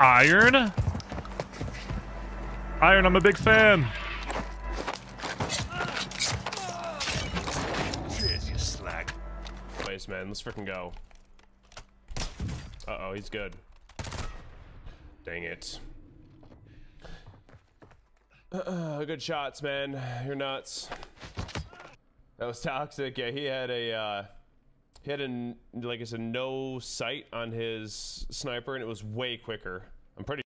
Iron? Iron, I'm a big fan. Cheers, you slag. Nice, man. Let's freaking go. Uh-oh, he's good. Dang it. Good shots, man. You're nuts. That was toxic. Yeah, he had a like I said, no sight on his sniper, and it was way quicker. I'm pretty